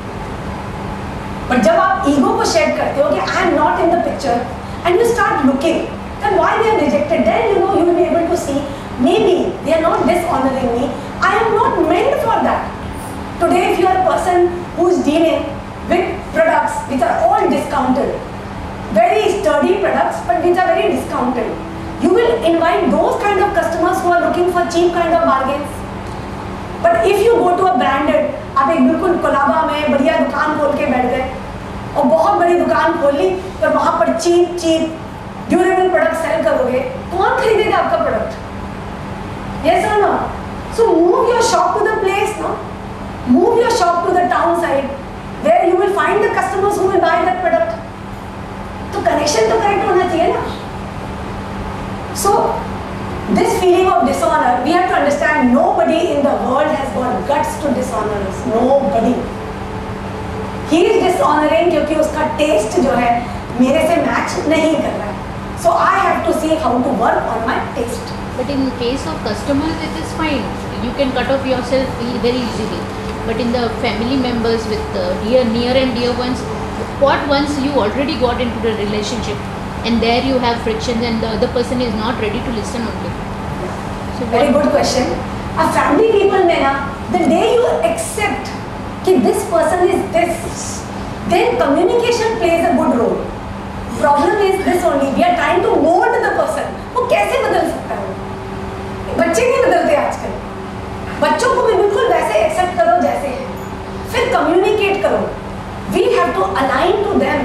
But जब आप ego को shed करते हो कि I am not in the picture, and you start looking, then why they are rejected? Then you know you will be able to see maybe they are not dishonoring me. I am not meant for that. Today, if you are a person who is dealing with products which are all discounted, very sturdy products, but which are very discounted, you will invite those kind of customers who are looking for cheap kind of bargains. But if you go to a branded, आप एक बिल्कुल कोलाबा में बढ़िया दुकान खोल के बैठ गए और बहुत बड़ी दुकान खोल ली, पर वहाँ पर cheap cheap durable product sale करोगे, कौन खरीदेगा आपका product? Yes or no? So move your shop to the place, no? Move your shop to the town side where you will find the customers who will buy that product. तो connection तो correct होना चाहिए ना? So this feeling of dishonor, we have to understand nobody in the world has got guts to dishonor us. Nobody. He is dishonoring क्योंकि उसका taste जो है मेरे से match नहीं कर रहा है. So I have to see how to work on my taste. But in case of customers, it is fine. You can cut off yourself very easily. But in the family members with uh, dear, near and dear ones, what once you already got into the relationship, and there you have frictions, and the other person is not ready to listen only. So very good question. A family people में ना, the day you accept कि this person is this, then communication plays a good role. Problem is this only. We are trying to mold the person. वो कैसे बदल सकता है? बच्चे नहीं बदलते आजकल. बच्चों को भी बिल्कुल वैसे एक्सेप्ट करो जैसे हैं, फिर कम्युनिकेट करो. We have to align to them.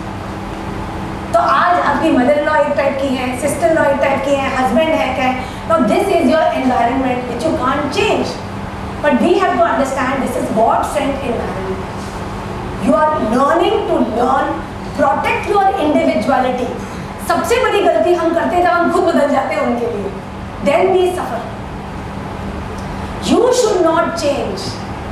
तो आज आपकी मदर लॉ एक टाइप की है, सिस्टर लॉ एक टाइप की है, हस्बैंड है क्या है. Now this is your environment which you can't change, but we have to understand this is God sent environment. You are learning to learn, protect your individuality. सबसे बड़ी गलती हम करते हैं जब हम खुद बदल जाते हैं उनके लिए. Then we suffer. You should not change.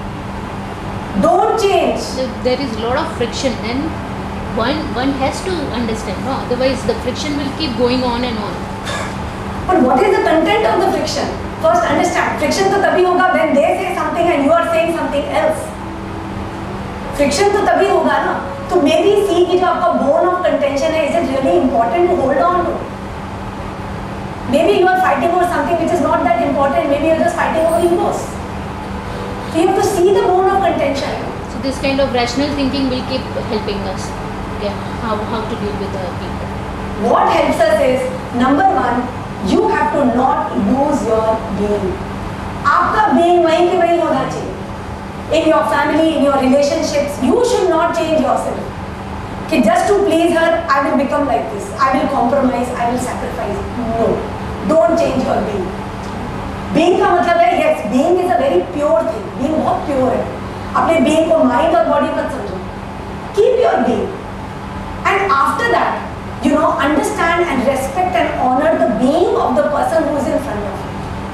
Don't change. So there is a lot of friction, and one one has to understand. No, otherwise the friction will keep going on and on. But what is the content of the friction? First understand. Friction तो तभी होगा when they say something and you are saying something else. Friction तो तभी होगा ना. तो maybe see कि जो आपका bone of contention है, is it really important to hold on to? Maybe you are fighting over something which is not that important. Maybe you are just fighting over egos. So you have to see the bone of contention. So this kind of rational thinking will keep helping us. Okay, how how to deal with the people. what helps us is number one, you have to not lose your being. आपका being वहीं के वहीं होना चाहिए. In your family, in your relationships, you should not change yourself. कि just to please her, I will become like this. I will compromise. I will sacrifice. No, don't change your being. Being का मतलब है yes, being is a very pure thing. Being बहुत pure है. अपने being को mind और body मत समझो. Keep your being. And after that, you know, understand and respect and honor the being of the person who is in front of you.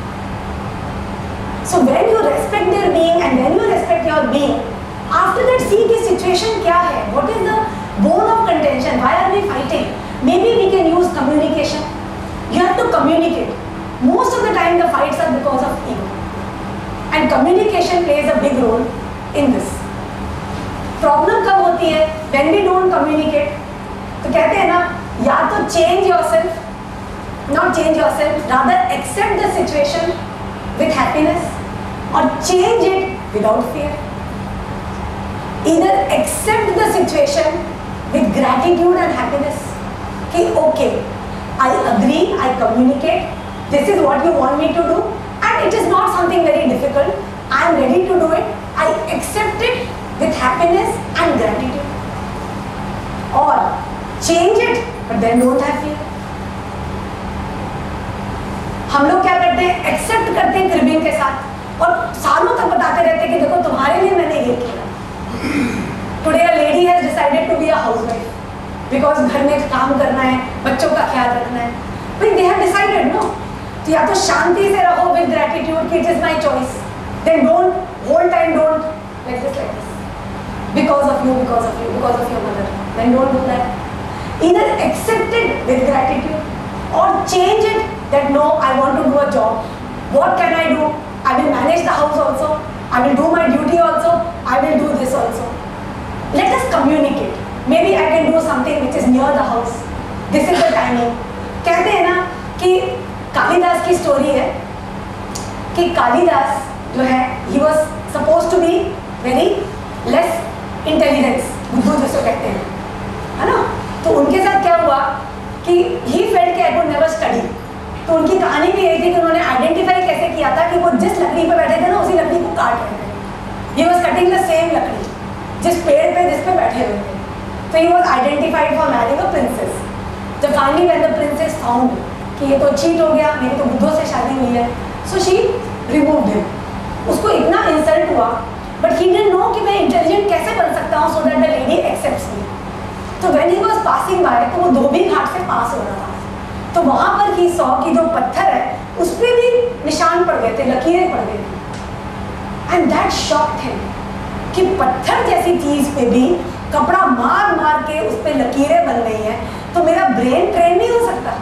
So when you respect their being and when you respect your being, after that see कि situation क्या है? What is the bone of contention? Why are we fighting? Maybe we can use communication. You have to communicate. Most of the time the fights are because of ego. And communication plays a big role in this. Problem कब होती है? When we don't communicate. तो कहते हैं ना, या तो change yourself, not change yourself, rather accept the situation with happiness or change it without fear. Either accept the situation with gratitude and happiness. कि okay, I agree, I communicate, this is what you want me to do and it is not something very difficult. I am ready to do it. I accept it with happiness and gratitude. Or change it, but then don't have fear. हम लोग क्या करते हैं? Accept करते हैं cribbing के साथ और सालों तक बताते रहते हैं कि देखो तुम्हारे लिए मैंने ये किया. Today a lady has decided to be a housewife because घर में काम करना है, बच्चों का ख्याल रखना है. But they have decided no, तो या तो शांति से रहो विद ग्रेटिट्यूड कि it is my choice, then don't whole time don't like this like this because of you because of you because of your mother, then don't do that. Either accept it with gratitude or change it that no, I want to do a job. What can I do? I will manage the house also. I will do my duty also. I will do this also. Let us communicate. Maybe I can do something which is near the house. This is the timing. कहते हैं ना कि कालिदास की story है कि कालिदास जो है he was supposed to be very less intelligence, बुद्धू जिसको कहते हैं, है ना. तो उनके साथ क्या हुआ कि ही फेल्ट कि आई कुड नेवर स्टडी. तो उनकी कहानी भी यही थी कि उन्होंने आइडेंटिफाई कैसे किया था कि वो जिस लकड़ी पे बैठे थे ना उसी लकड़ी को काट रहे थे. He was cutting the same लकड़ी जिस पेड़ पे जिस पे बैठे हुए थे. तो he was identified for marrying a princess. जब finally when the princess found कि ये तो चीट हो गया, मेरी तो बुद्धों से शादी हुई है, सो शी रिमूव्ड हिम. उसको इतना इंसल्ट हुआ बट ही डिडंट नो कि मैं इंटेलिजेंट कैसे बन सकता हूँ so that the lady accepts me. तो when he was passing by तो वो धोबी घाट से पास हो रहा था. तो वहां पर ही सौ की जो पत्थर है उस पर भी निशान पड़ गए थे, लकीरें पड़ गई थी. एंड दैट शॉक्ड हिम कि पत्थर जैसी चीज पे भी कपड़ा मार मार के उस पर लकीरें बन गई हैं, तो मेरा ब्रेन ट्रेन नहीं हो सकता.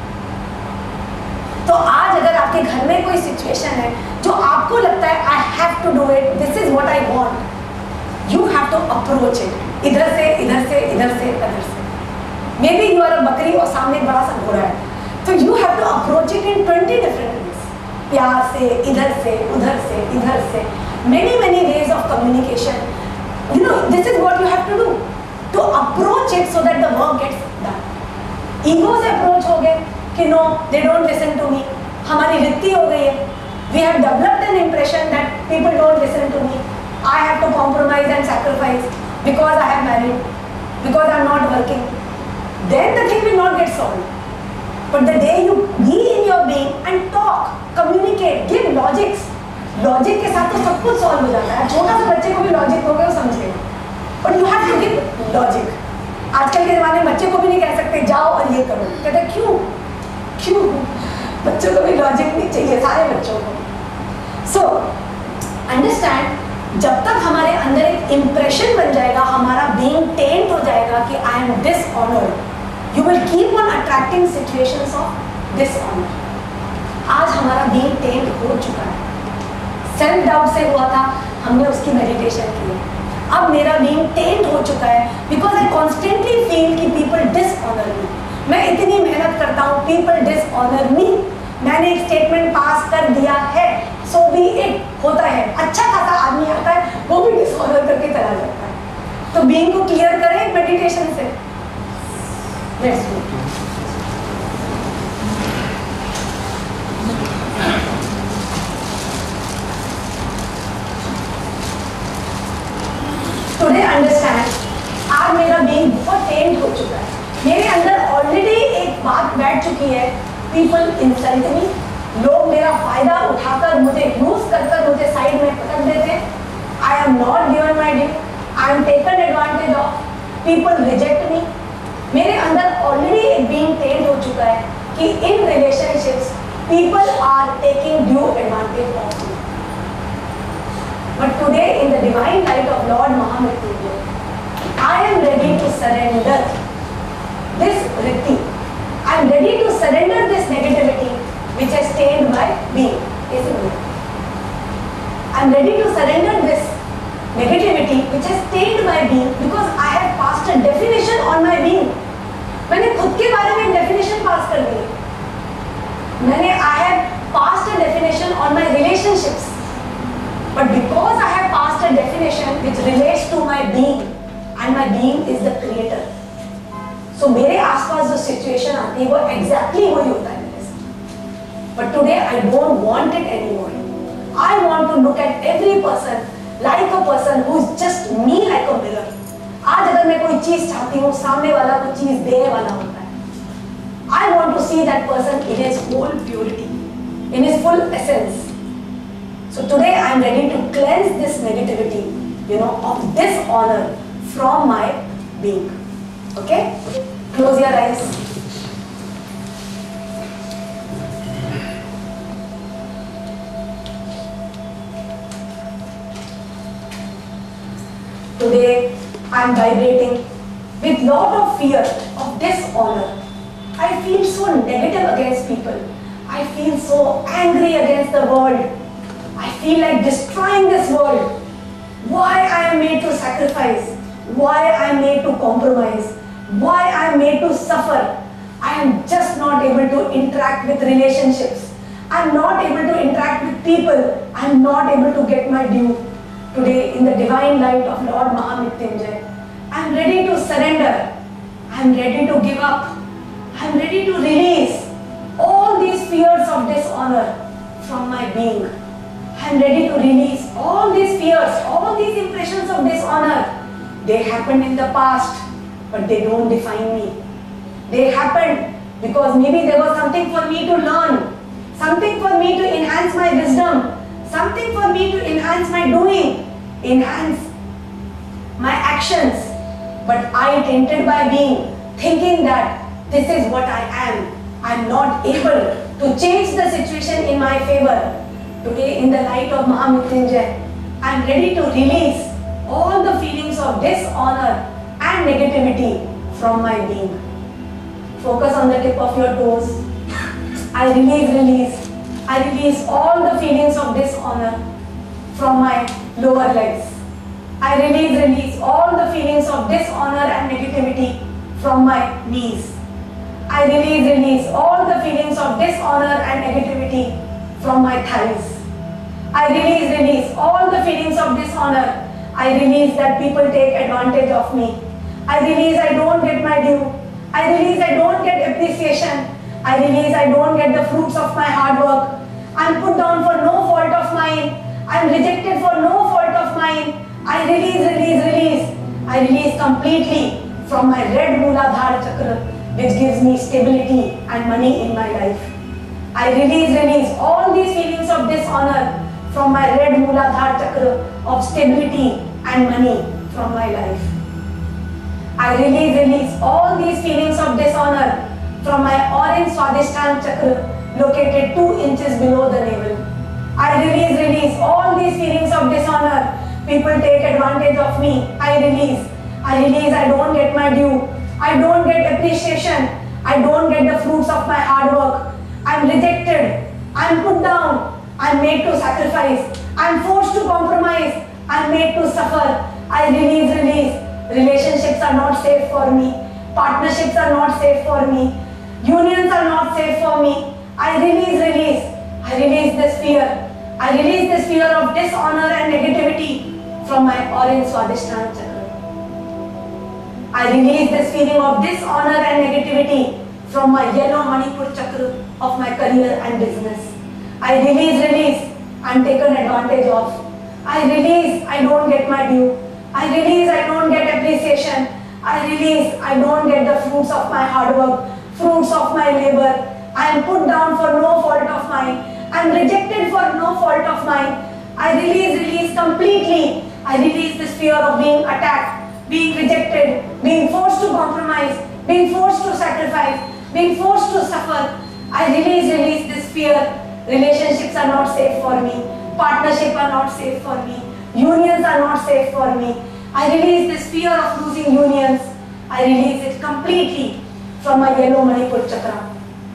तो आज अगर आपके घर में कोई सिचुएशन है जो आपको लगता है I have to do it, this is what I want, you have to approach it. इधर से इधर से इधर से इधर से. Maybe you are a बकरी और सामने एक बड़ा सा घोड़ा है, तो you have to approach it in twenty different ways. प्यार से, इधर से उधर से इधर से, many many ways of communication. You know this is what you have to do to approach it so that the work gets done. Ego से approach हो गए कि no they don't listen to me, हमारी वृत्ति हो गई है. We have developed an impression that people don't listen to me. I have to compromise and sacrifice because I have married, because I am not working, then the thing will not get solved. But the day you be in your being and talk, communicate, give logics, logic के साथ तो सब कुछ solve हो जाता है. छोटा सा बच्चे को भी logic हो गया वो समझ गए. But you have to give logic. आजकल के ज़माने में बच्चे को भी नहीं कह सकते जाओ और ये करो. कहते क्यों क्यों बच्चों को भी logic नहीं चाहिए, सारे बच्चों को. So understand, जब तक हमारे अंदर एक इम्प्रेशन बन जाएगा, हमारा बीइंग टेंट हो जाएगा कि I am dishonoured, you will keep on attracting situations of dishonour. आज हमारा बीइंग टेंट हो चुका है. सेल्फ डाउट से हुआ था, हमने उसकी मेडिटेशन की. अब मेरा बीइंग टेंट हो चुका है बिकॉज आई कॉन्स्टेंटली फील कि पीपल डिसऑनर मी. मैं इतनी मेहनत करता हूँ, पीपल डिसऑनर मी. मैंने एक स्टेटमेंट पास कर दिया है, सो भी इट होता है. अच्छा खासा आदमी आता है वो भी डिसऑनर करके चला जाता है. तो बीइंग को क्लियर करें मेडिटेशन से. Let's do. चुकी है, people insult me, लोग मेरा फायदा उठाकर मुझे यूज कर कर मुझे साइड में पटक देते हैं. I am not given my due, I am taken advantage of, people reject me. मेरे अंदर ऑलरेडी एक being trained हो चुका है कि in relationships people are taking due advantage of me. But today in the divine light of Lord Mahamrityunjay, I am ready to surrender this vritti. I am ready to surrender this negativity which has stained my being. Isn't it? I am ready to surrender this negativity which has stained my being because I have passed a definition on my being. मैंने खुद के बारे में definition पास कर दी. मैंने I have passed a definition on my relationships. But because I have passed a definition which relates to my being, and my being is the creator, so मेरे आसपास जो situation आती है वो exactly वही होता है मेरे साथ. But today I don't want it anymore. I want to look at every person like a person who is just me like a mirror. आज अगर मैं कोई चीज चाहती हूँ, सामने वाला कोई चीज देने वाला होता है. I want to see that person in his whole purity, in his full essence. So today I am ready to cleanse this negativity, you know, of dishonor from my being. Okay? Close your eyes. Today I am vibrating with lot of fear of dishonor. I feel so negative against people. I feel so angry against the world. I feel like destroying this world. Why I am made to sacrifice? Why I am made to compromise? Why I am made to suffer? I am just not able to interact with relationships. I am not able to interact with people. I am not able to get my due. Today, in the divine light of Lord Mahamrityunjay, I am ready to surrender. I am ready to give up. I am ready to release all these fears of dishonor from my being. I am ready to release all these fears, all these impressions of dishonor. They happened in the past, but they don't define me. They happened because maybe there was something for me to learn, something for me to enhance my wisdom, something for me to enhance my doing, enhance my actions. But I tainted by being, thinking that this is what I am. I am not able to change the situation in my favor. Today, in the light of Mahamrityunjay, I am ready to release all the feelings of dishonor and negativity from my being. Focus on the tip of your toes. I release, release. I release all the feelings of dishonor from my lower legs. I release, release all the feelings of dishonor and negativity from my knees. I release, release all the feelings of dishonor and negativity from my thighs. I release, release all the feelings of dishonor. I release that people take advantage of me. I release I don't get my due. I release I don't get appreciation. I release I don't get the fruits of my hard work. I am put down for no fault of mine. I am rejected for no fault of mine. I release, release, release. I release completely from my red Mooladhara chakra, which gives me stability and money in my life. I release, release all these feelings of dishonor from my red Mooladhara chakra of stability and money from my life. I release, release all these feelings of dishonor from my orange Swadhisthana chakra located two inches below the navel. I release, release all these feelings of dishonor. People take advantage of me. I release. I release, I don't get my due. I don't get appreciation. I don't get the fruits of my hard work. I am rejected. I am put down. I am made to sacrifice. I am forced to compromise. I am made to suffer. I release, release. Relationships are not safe for me. Partnerships are not safe for me. Unions are not safe for me. I release, release. I release this fear. I release this fear of dishonor and negativity from my orange Swadhisthana chakra. I release this feeling of dishonor and negativity from my yellow Manipur chakra of my career and business. I release, release. I am taken advantage of. I release, I don't get my due. I release, I don't get appreciation. I release, I don't get the fruits of my hard work. fruits of my labor. I am put down for no fault of mine. I am rejected for no fault of mine. I release, release completely. I release this fear of being attacked, being rejected, being forced to compromise, being forced to sacrifice, being forced to suffer. I release, release this fear. Relationships are not safe for me. Partnerships are not safe for me. Unions are not safe for me. I release this fear of losing unions. I release it completely from my yellow Manipur chakra.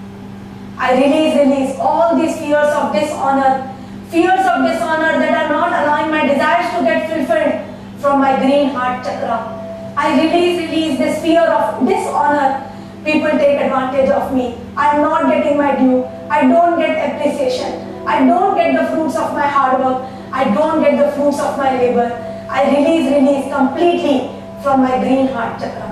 I release, release all these fears of dishonor, fears of dishonor that are not allowing my desires to get fulfilled from my green heart chakra. I release, release this fear of dishonor. People take advantage of me. I am not getting my due. I don't get appreciation. I don't get the fruits of my hard work. I don't get the fruits of my labor. I release, release completely from my green heart chakra.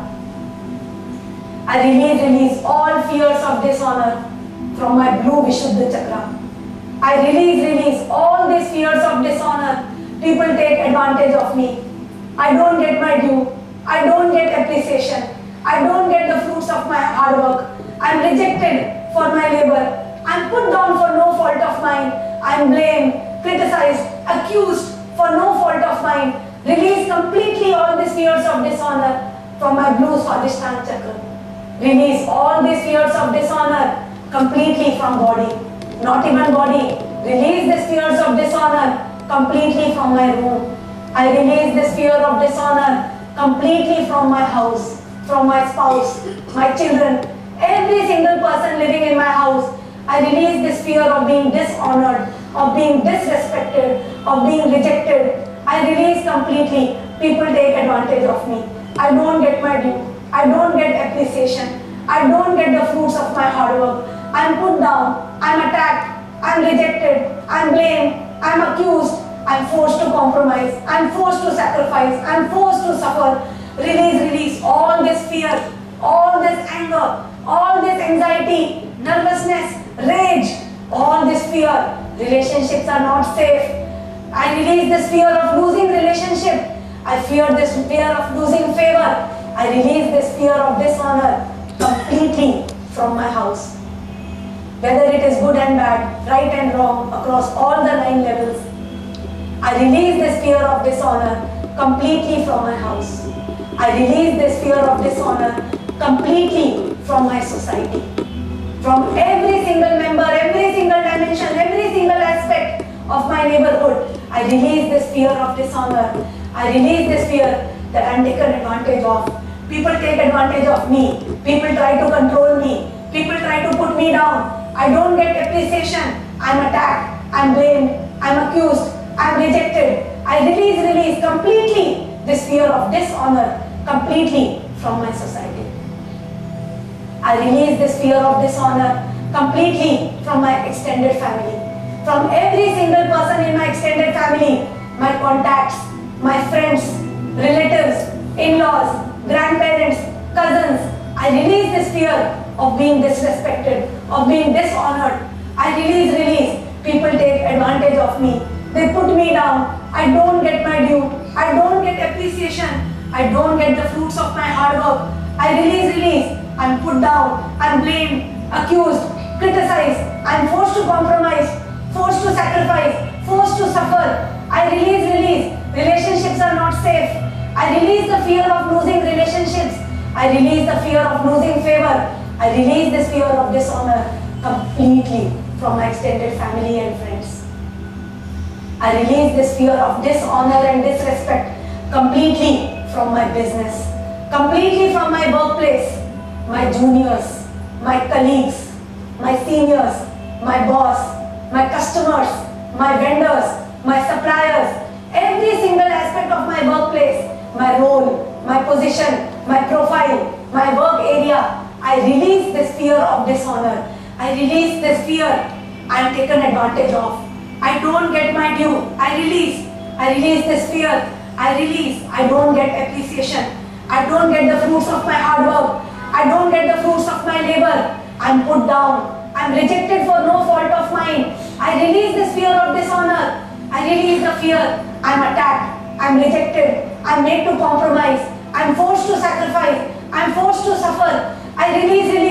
I release, release all fears of dishonor from my blue Vishuddha chakra. I release, release all these fears of dishonor. People take advantage of me. I don't get my due. I don't get appreciation. I don't get the fruits of my hard work. I am rejected for my labor. I am put down for no fault of mine. I am blamed, criticized, accused for no fault of mine. Release completely all these fears of dishonor from my blue Swadhisthana chakra. Release all these fears of dishonor completely from body, not even body. Release these fears of dishonor completely from my room. I release this fear of dishonor completely from my house, from my spouse, my children, every single person living in my house. I release this fear of being dishonored, of being disrespected, of being rejected. I release completely. People take advantage of me. I don't get my due. I don't get appreciation. I don't get the fruits of my hard work. I am put down. I am attacked. I am rejected. I am blamed. I am accused. I am forced to compromise. I am forced to sacrifice. I am forced to suffer. Release, release all this fear, all this anger, all this anxiety, nervousness, rage, all this fear. Relationships are not safe. I release this fear of losing relationship. I fear this fear of losing favor. I release this fear of dishonor completely from my house. Whether it is good and bad, right and wrong, across all the nine levels, I release this fear of dishonor completely from my house. I release this fear of dishonor completely from my society. From every single member, every single dimension, every single aspect of my neighborhood, I release this fear of dishonor. I release this fear that I am taken advantage of. People take advantage of me. People try to control me. People try to put me down. I don't get appreciation. I am attacked. I am blamed. I am accused. I am rejected. I release, release completely this fear of dishonor completely from my society. I release this fear of dishonor completely from my extended family. From every single person in my extended family, my contacts, my friends, relatives, in-laws, grandparents, cousins. I release this fear of being disrespected, of being dishonored. I release, release. People take advantage of me. They put me down. I don't get my due. I don't get appreciation. I don't get the fruits of my hard work. I release, release. I'm put down. I'm blamed, accused, criticized. I'm forced to compromise, forced to sacrifice, forced to suffer. I release, release. Relationships are not safe. I release the fear of losing relationships. I release the fear of losing favor. I release this fear of dishonor completely from my extended family and friends. I release this fear of dishonor and disrespect completely from my business, completely from my workplace, my juniors, my colleagues, my seniors, my boss, my customers, my vendors, my suppliers, every single aspect of my workplace, my role, my position, my profile, my work area. I release this fear of dishonor. I release this fear I am taken advantage of. I don't get my due. I release. I release this fear. I release. I don't get appreciation. I don't get the fruits of my hard work. I don't get the fruits of my labor. I'm put down. I'm rejected for no fault of mine. I release this fear of dishonor. I release the fear. I'm attacked. I'm rejected. I'm made to compromise. I'm forced to sacrifice. I'm forced to suffer. I release, release.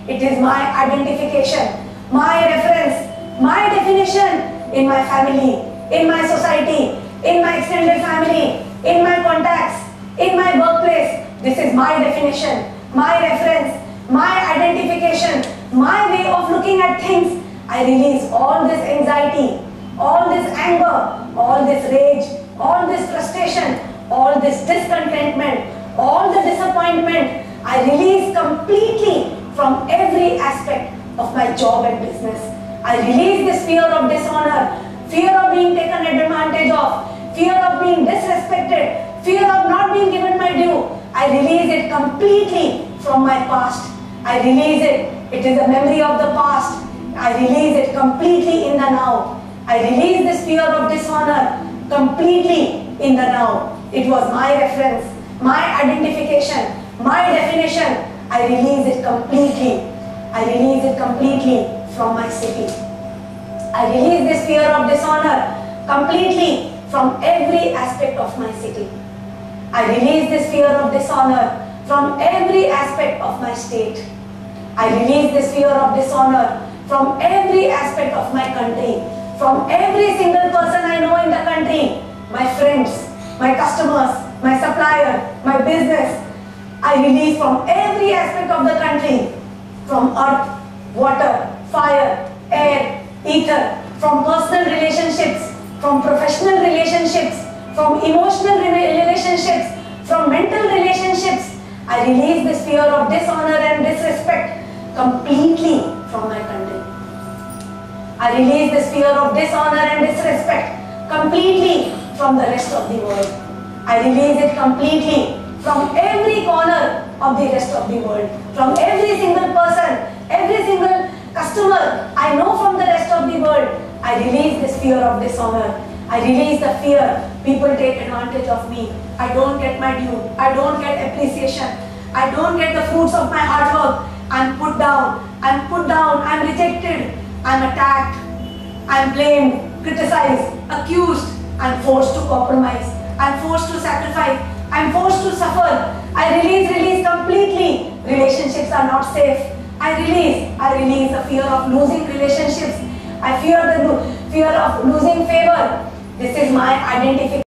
It is my identification, my reference, my definition in my family, in my society, in my extended family, in my contacts, in my workplace. This is my definition, my reference, my identification, my way of looking at things. I release all this anxiety, all this anger, all this rage, all this frustration, all this discontentment, all the disappointment. I release completely from every aspect of my job and business. I release this fear of dishonor, fear of being taken advantage of, fear of being disrespected, fear of not being given my due. I release it completely from my past. I release it. It is a memory of the past. I release it completely in the now. I release this fear of dishonor completely in the now. It was my reference, my identification, my definition. I release it completely. I release it completely from my city. I release this fear of dishonor completely from every aspect of my city. I release this fear of dishonor from every aspect of my state. I release this fear of dishonor from every aspect of my country, from every single person I know in the country, my friends, my customers, my supplier, my business. I release from every aspect of the country, from earth, water, fire, air, ether, from personal relationships, from professional relationships, from emotional relationships, from mental relationships. I release this fear of dishonor and disrespect completely from my country. I release this fear of dishonor and disrespect completely from the rest of the world. I release it completely from every corner of the rest of the world, from every single person, every single customer I know from the rest of the world. I release this fear of dishonor. I release the fear people take advantage of me. I don't get my due. I don't get appreciation. I don't get the fruits of my hard work. I'm put down. I'm put down. I'm rejected. I'm attacked. I'm blamed, criticized, accused. I'm forced to compromise. I'm forced to sacrifice. I'm forced to suffer. I release, release completely. Relationships are not safe. I release. I release the fear of losing relationships. I fear the fear of losing favor. This is my identification.